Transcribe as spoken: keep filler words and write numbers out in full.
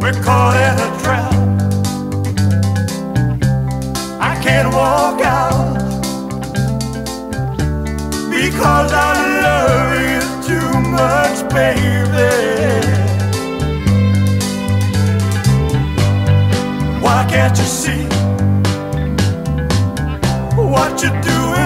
we're caught in a trap. I can't walk out because I love you too much, baby. Why can't you see what you're doing?